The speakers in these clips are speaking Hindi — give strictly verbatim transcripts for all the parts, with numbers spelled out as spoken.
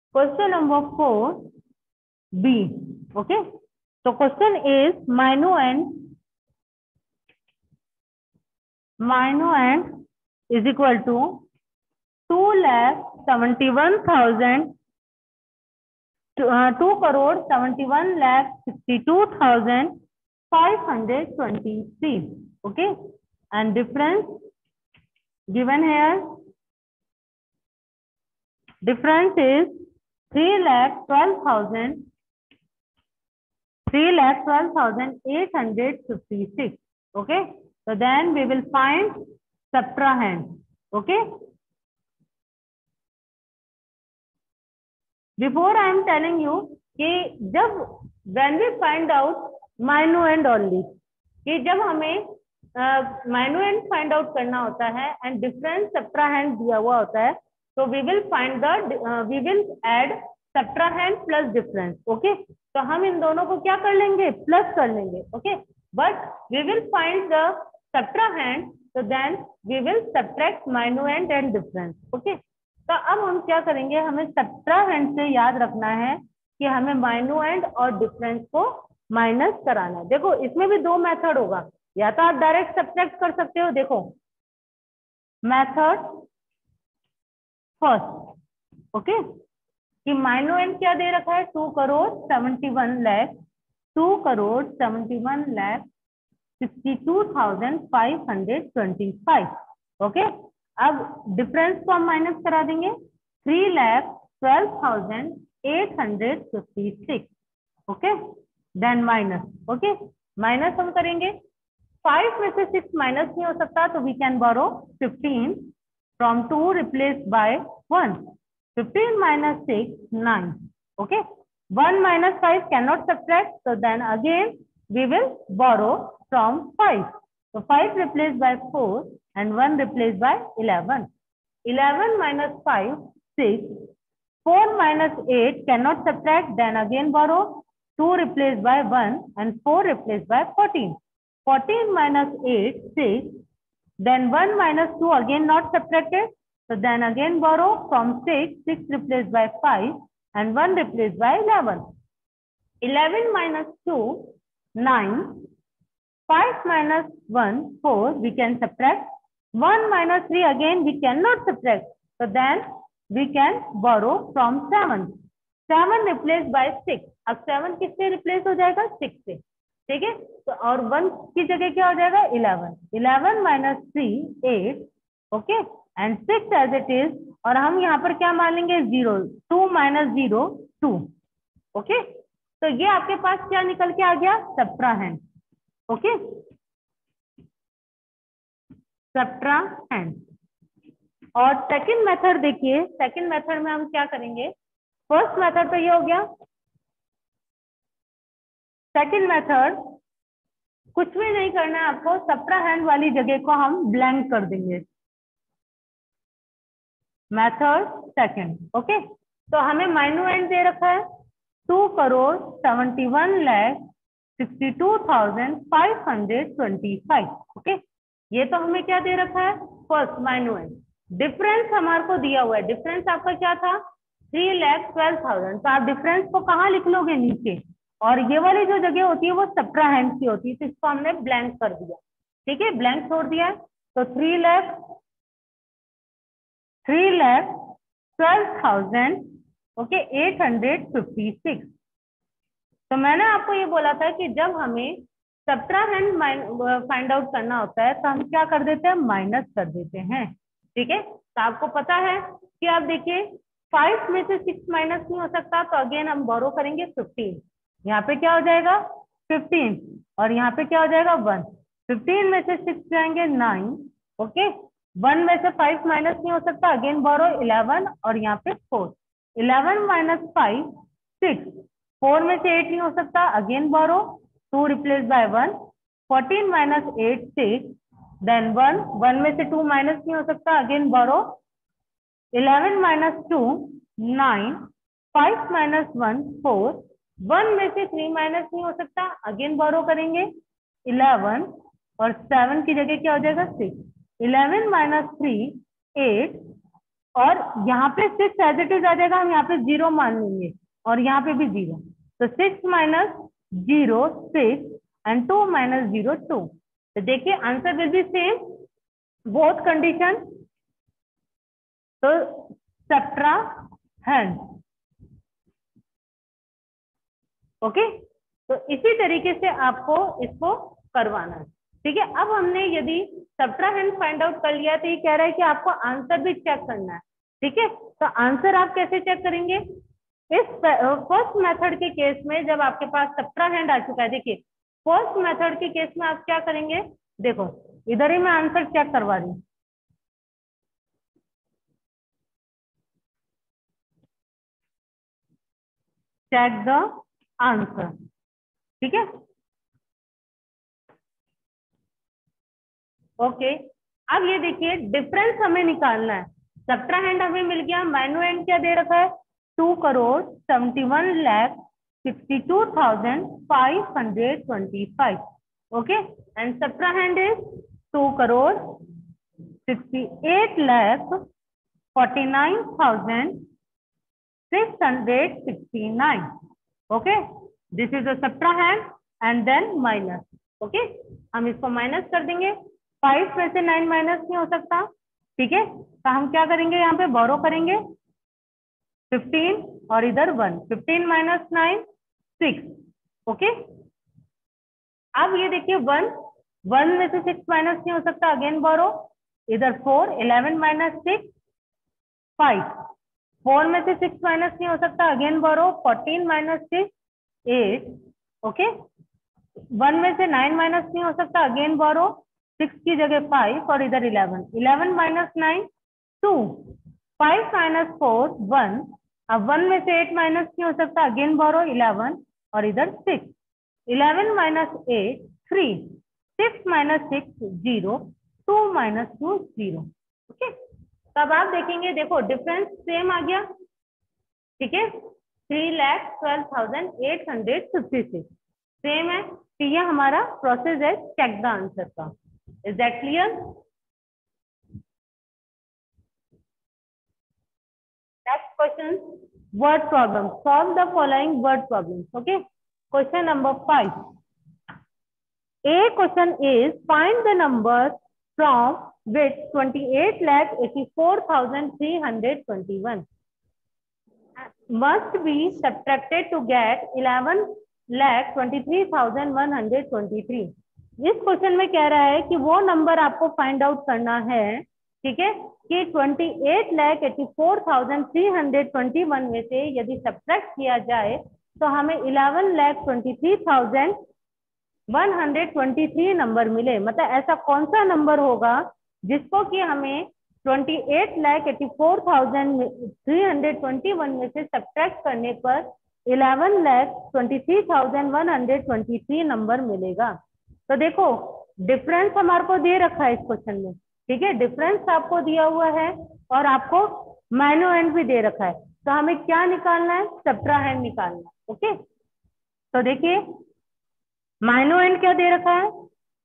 Question number four, B. Okay. So question is minuend minuend is equal to two lakh seventy one thousand uh, two crore seventy one lakh sixty two thousand five hundred twenty three. Okay, and difference given here. Difference is three lakh twelve thousand three lakh twelve thousand eight hundred fifty six. Okay, so then we will find subtrahend. Okay, before I am telling you कि जब when we find out minuend only, कि जब हमें minuend find out करना होता है and difference subtrahend दिया हुआ होता है, so we will find the uh, we will add subtrahend plus difference. Okay, तो हम इन दोनों को क्या कर लेंगे, प्लस कर लेंगे. Okay, but we will find the subtrahend, so then we will subtract minuend and difference. Okay, तो अब हम क्या करेंगे, हमें सबट्राहेंड से याद रखना है कि हमें minuend और डिफरेंस को माइनस कराना है. देखो इसमें भी दो मेथड होगा, या तो आप डायरेक्ट सब्ट्रैक्ट कर सकते हो. देखो मेथड फर्स्ट, ओके, कि minuend क्या दे रखा है, two crore seventy one lakh two crore seventy one lakh sixty two thousand five hundred twenty five. Okay, अब डिफरेंस को हम माइनस करा देंगे, three lakh twelve thousand eight hundred fifty six. Okay, then minus. Okay, minus हम करेंगे, फाइव में से सिक्स माइनस नहीं हो सकता, तो we can borrow fifteen from two replace by one. Fifteen minus six nine. Okay, one minus five can not subtract, so then again we will borrow from five. So five replaced by four and one replaced by eleven. eleven minus five, six. four minus eight cannot subtract, then again borrow. two replaced by one and four replaced by fourteen. fourteen minus eight, six. Then one minus two again not subtracted. So then again borrow from six. six replaced by five and one replaced by eleven. eleven minus two, nine. five minus one, four, we can subtract. one minus three again we cannot subtract. So then we can borrow from seven. seven replaced by six. अब seven किससे replace हो जाएगा, six से. ठीक है, तो और one की जगह क्या हो जाएगा, eleven. eleven minus three, eight. Okay, and six as it is. और हम यहाँ पर क्या मान लेंगे, zero. two minus zero, two. Okay, तो ये आपके पास क्या निकल के आ गया, सबट्राहेंड. Okay, subtrahend. और सेकंड मेथड देखिए, सेकंड मेथड में हम क्या करेंगे, फर्स्ट मेथड तो ये हो गया. सेकंड मेथड कुछ भी नहीं करना है आपको, सबट्राहेंड वाली जगह को हम ब्लैंक कर देंगे. Method second. ओके, तो हमें minuend दे रखा है two crore seventy one lakh sixty two thousand five hundred twenty five. Okay, ये तो हमें क्या दे रखा है, फर्स्ट minuend. डिफरेंस हमारे को दिया हुआ है, डिफरेंस आपका क्या था, थ्री लैख ट्वेल्व थाउजेंड. तो आप डिफरेंस को कहाँ लिख लोगे, नीचे, और ये वाली जो जगह होती है वो सबट्राहेंड की होती है, तो इसको हमने ब्लैंक कर दिया. ठीक है, ब्लैंक छोड़ दिया है. तो three lakh three lakh twelve thousand okay eight hundred fifty six. तो मैंने आपको ये बोला था कि जब हमें सबट्राहेंड फाइंड आउट करना होता है तो हम क्या कर देते हैं, माइनस कर देते हैं. ठीक है, तो आपको पता है कि आप देखिए फाइव में से सिक्स माइनस नहीं हो सकता, तो अगेन हम बोरो करेंगे फिफ्टीन. यहाँ पे क्या हो जाएगा, फिफ्टीन, और यहाँ पे क्या हो जाएगा, वन. फिफ्टीन में से सिक्स जाएंगे, नाइन. ओके, वन में से फाइव माइनस नहीं हो सकता, अगेन बोरो इलेवन, और यहाँ पे four. Eleven minus five, six. Four में से एट नहीं हो सकता, again borrow, two replace by one. Fourteen minus eight, six. Then one, one में से टू माइनस नहीं हो सकता, again borrow. Eleven minus two, nine. Five minus one, four. One में से थ्री माइनस नहीं हो सकता, अगेन बोरो करेंगे इलेवन, और सेवन की जगह क्या हो जाएगा, six. Eleven minus three, eight. और यहाँ पे सिक्स एज इट इज आ जाएगा, हम यहाँ पे जीरो मान लेंगे और यहाँ पे भी जीरो, तो six minus zero six and two minus zero two. तो देखिए answer will be same both condition. तो सब्ट्राहैंड, ओके। तो इसी तरीके से आपको इसको करवाना है, ठीक है। अब हमने यदि सब्ट्राहैंड फाइंड आउट कर लिया तो ये कह रहा है कि आपको आंसर भी चेक करना है, ठीक है। तो आंसर आप कैसे चेक करेंगे? इस फर्स्ट मेथड के केस में जब आपके पास सब्ट्राहैंड आ चुका है, देखिए फर्स्ट मेथड के केस में आप क्या करेंगे, देखो इधर ही मैं आंसर चेक करवा रही हूँ। चेक द आंसर, ठीक है, ओके। अब ये देखिए डिफरेंस हमें निकालना है। सब्ट्राहैंड हमें मिल गया, माइन्यूएंड क्या दे रखा है, two crore seventy one lakh sixty two thousand five hundred twenty five, okay. And subtrahend is two crore sixty eight lakh forty nine thousand six hundred sixty nine, okay. This is the subtrahend and then minus, okay. हम इसको माइनस कर देंगे, फाइव में से नाइन माइनस नहीं हो सकता, ठीक है। तो हम क्या करेंगे, यहाँ पे बोरो करेंगे फिफ्टीन और इधर one, fifteen minus nine six, okay. अब ये देखिए वन, वन में से सिक्स माइनस नहीं हो सकता, अगेन बोरो, इधर four, eleven minus six five, four में से सिक्स माइनस नहीं हो सकता, again borrow, fourteen minus six eight, okay. One में से नाइन माइनस नहीं हो सकता, अगेन बोरो, सिक्स की जगह फाइव और इधर eleven, eleven minus nine two, five minus four one, अब वन में से एट माइनस नहीं हो सकता, अगेन बोरो, इलेवन और इधर six, eleven minus eight three, six minus six zero, two minus two zero, okay. तब आप देखेंगे, देखो डिफरेंस सेम आ गया, ठीक है, three lakh twelve thousand eight hundred fifty six same है। तो ये हमारा प्रोसेस है चेक द आंसर का। Is that clear? Next question, word problem, solve the following word problem, okay. Question number five, A question is find the numbers from which twenty-eight lakh eighty-four thousand three hundred twenty-one must be subtracted to get eleven lakh twenty-three thousand one hundred twenty-three। इस क्वेश्चन में कह रहा है कि वो नंबर आपको फाइंड आउट करना है, ठीक है, कि अट्ठाईस लाख चौरासी हजार तीन सौ इक्कीस में से यदि सब्ट्रैक्ट किया जाए तो हमें eleven lakh twenty-three thousand one hundred twenty-three number मिले। मतलब ऐसा कौन सा नंबर होगा जिसको कि हमें अट्ठाईस लाख चौरासी हजार तीन सौ इक्कीस में से सब्ट्रैक्ट करने पर eleven lakh twenty-three thousand one hundred twenty-three number मिलेगा। तो देखो डिफरेंस हमारे को दे रखा है इस क्वेश्चन में, ठीक है, डिफरेंस आपको दिया हुआ है और आपको माइन्यूएंड भी दे रखा है। तो हमें क्या निकालना है, सब्ट्राहैंड निकालना है, ओके। तो देखिए माइन्यूएंड क्या दे रखा है,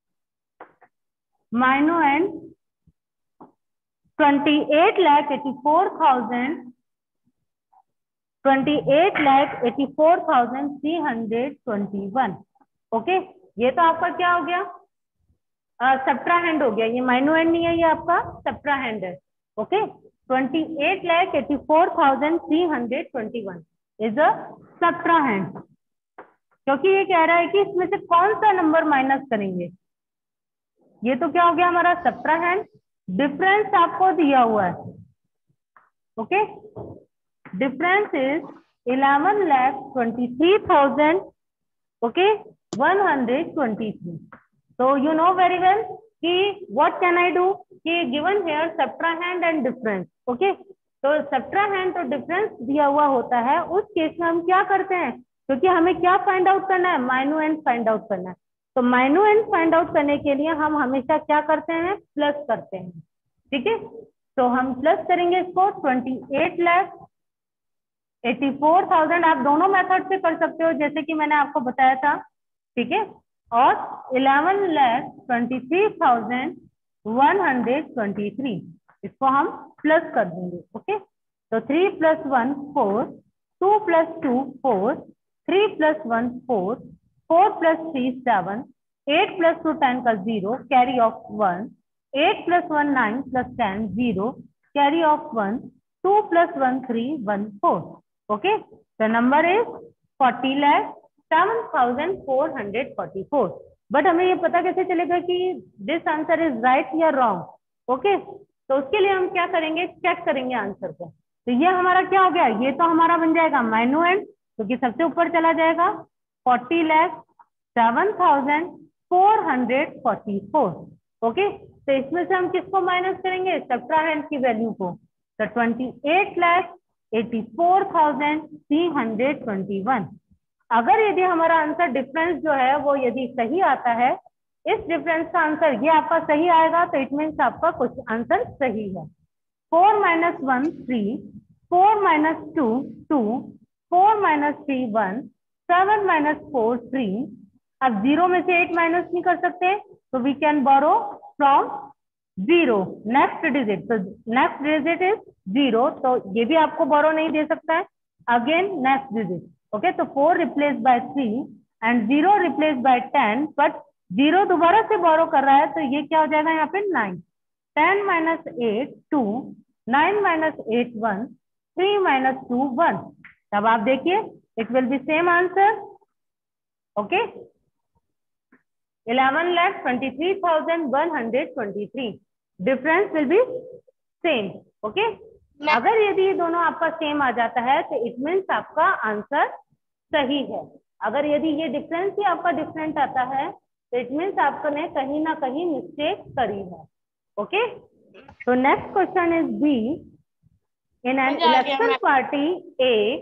minuend twenty-eight lakh eighty-four thousand twenty-eight lakh eighty-four thousand three hundred twenty-one, okay. ये तो आपका क्या हो गया, सब्ट्राहैंड हो गया, ये माइन्यूएंड नहीं है, ये आपका सब्ट्राहैंड है, okay. twenty-eight lakh eighty-four thousand three hundred twenty-one is a subtrahend, क्योंकि ये कह रहा है कि इसमें से कौन सा नंबर माइनस करेंगे। ये तो क्या हो गया हमारा सब्ट्राहैंड, डिफरेंस आपको दिया हुआ है, okay. Difference is eleven lakh twenty-three thousand, okay, one hundred twenty-three। so you know very well कि what can I do, कि given here subtrahend and difference, okay. तो subtrahend तो डिफरेंस दिया हुआ होता है, उस केस में हम क्या करते हैं, क्योंकि हमें क्या फाइंड आउट करना है, माइन्यूएंड फाइंड आउट करना है। तो माइन्यूएंड फाइंड आउट करने के लिए हम हमेशा क्या करते हैं, प्लस करते हैं, ठीक है। तो हम प्लस करेंगे इसको अट्ठाईस लाख चौरासी हजार, आप दोनों मेथड से कर सकते हो जैसे कि मैंने आपको बताया था, ठीक है, और eleven lakh twenty-three thousand one hundred twenty-three, इसको हम प्लस कर देंगे। ओके, तो three plus one four, two plus two four, three plus one four, four plus three seven, eight plus two ten का zero, carry of one, eight plus one nine plus ten zero, carry of one, two plus one three one four. Okay, the number is forty lakh seven thousand four hundred forty four. But हमें ये पता कैसे चलेगा कि दिस आंसर इज राइट या रॉन्ग? ओके, तो उसके लिए हम क्या करेंगे, चेक करेंगे आंसर को। तो ये हमारा क्या हो गया, ये तो हमारा बन जाएगा माइन्यूएंड, क्योंकि सबसे ऊपर चला जाएगा forty lakh seven thousand four hundred forty four. Okay, तो इसमें से हम किसको माइनस करेंगे, सब्ट्राहेंड की वैल्यू को। तो twenty eight lakh eighty four thousand three hundred twenty one. अगर यदि हमारा आंसर डिफरेंस जो है वो यदि सही आता है, इस डिफरेंस का आंसर ये आपका सही आएगा, तो इट मीन्स आपका कुछ आंसर सही है। Four minus one three, four minus two two, four minus three one, seven minus four three. अब जीरो में से एट माइनस नहीं कर सकते, तो we can borrow from zero next digit. तो नेक्स्ट डिजिट इज जीरो, तो ये भी आपको बोरो नहीं दे सकता है। Again next digit. ओके, तो four replace by three and zero replace by ten, but zero दोबारा से बोरो कर रहा है, तो ये क्या हो जाएगा यहाँ पे nine. Ten minus eight two, nine minus eight one, three minus two one. तब आप देखिए it will be same answer. Okay, eleven lakh twenty three thousand one hundred twenty three, difference will be same. Okay, अगर यदि ये दोनों आपका सेम आ जाता है तो इट मीन्स आपका आंसर सही है। अगर यदि ये डिफरेंस ही आपका डिफरेंट आता है तो इट मीन्स आपने कहीं ना कहीं मिस्टेक करी है। ओके, तो next question is B, in an election party A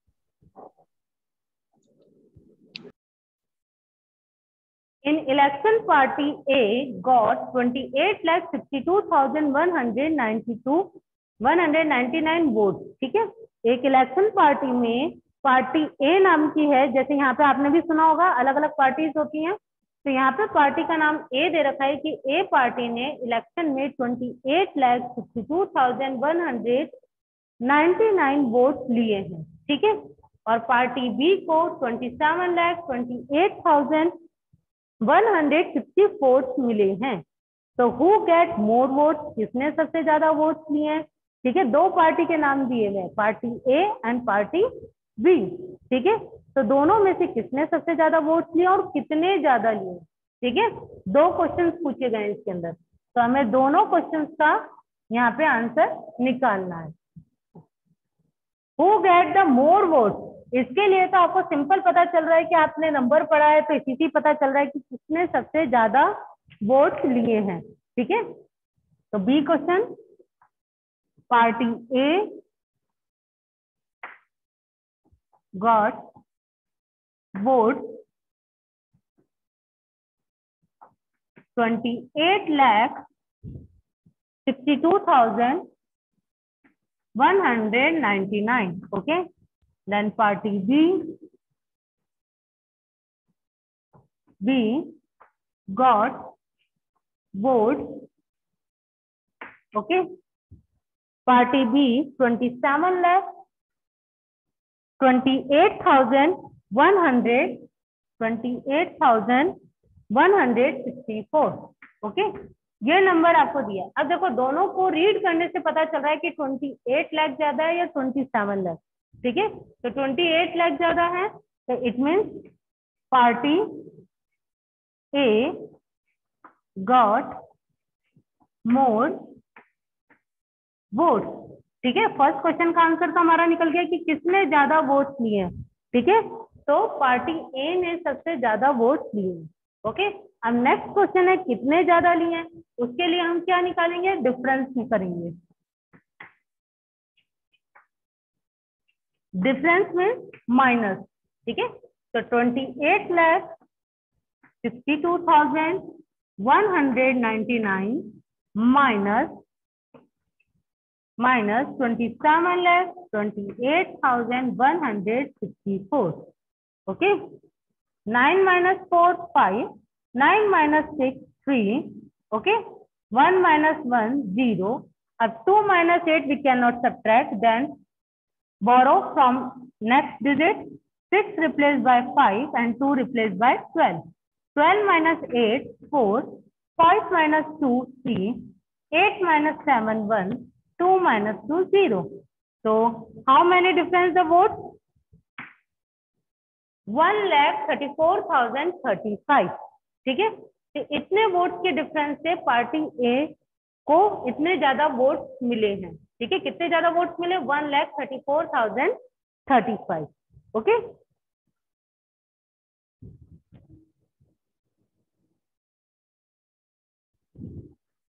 In election party A got twenty-eight lakh sixty-two thousand one hundred ninety-two one hundred ninety-nine votes। ठीक है, एक इलेक्शन पार्टी में पार्टी ए नाम की है, जैसे यहाँ पे आपने भी सुना होगा अलग अलग पार्टीज होती हैं, तो यहाँ पे पार्टी का नाम ए दे रखा है कि ए पार्टी ने इलेक्शन में अट्ठाईस लाख बासठ हज़ार एक सौ निन्यानवे वोट लिए हैं। ठीक है, और पार्टी बी को सत्ताईस लाख अट्ठाईस हज़ार वन हंड्रेड फिफ्टी वोट्स मिले हैं। तो हु गेट मोर वोट्स, किसने सबसे ज्यादा वोट्स लिए हैं? ठीक है, दो पार्टी के नाम दिए गए, party A and party B. ठीक है, तो दोनों में से किसने सबसे ज्यादा वोट्स लिए और कितने ज्यादा लिए? ठीक है, दो क्वेश्चंस पूछे गए इसके अंदर, तो हमें दोनों क्वेश्चंस का यहाँ पे आंसर निकालना है। Who get the more votes, इसके लिए तो आपको सिंपल पता चल रहा है कि आपने नंबर पढ़ा है, तो इसी से पता चल रहा है कि किसने सबसे ज्यादा वोट्स लिए हैं। ठीक है, तो B question, party A got vote twenty eight lakh sixty two thousand one hundred ninety nine. Okay, then party B, B got vote, okay, party B twenty-seven lakh twenty-eight thousand one hundred twenty-eight thousand one hundred sixty-four। Okay, ये नंबर आपको दिया। अब देखो दोनों को रीड करने से पता चल रहा है कि अट्ठाईस लाख ज्यादा है या सत्ताईस लाख। ठीक है, तो अट्ठाईस लाख ज्यादा है, तो it means party A got more vote. ठीक है, फर्स्ट क्वेश्चन का आंसर तो हमारा निकल गया कि किसने ज्यादा वोट लिए। ठीक है, तो पार्टी ए ने सबसे ज्यादा वोट लिए। ओके, अब नेक्स्ट क्वेश्चन है कितने ज्यादा लिए, उसके लिए हम क्या निकालेंगे, डिफरेंस करेंगे। डिफरेंस में माइनस। ठीक है, तो twenty eight lakh sixty two thousand one hundred ninety nine minus minus twenty seven lakh twenty eight thousand one hundred sixty four. Okay, nine minus four five, nine minus six three, okay, one minus one zero. अब two minus eight we cannot subtract, then borrow from next digit. Six replaced by five and two replaced by twelve. Twelve minus eight, four. Five minus two, three. Eight minus seven, one. Two minus two, zero. So how many difference the votes? One lakh thirty-four thousand thirty-five. ठीक है, तो इतने वोट्स के डिफरेंस से पार्टी ए को इतने ज्यादा वोट्स मिले हैं। ठीक है, कितने ज्यादा वोट्स मिले? One lakh thirty four thousand thirty five. Okay,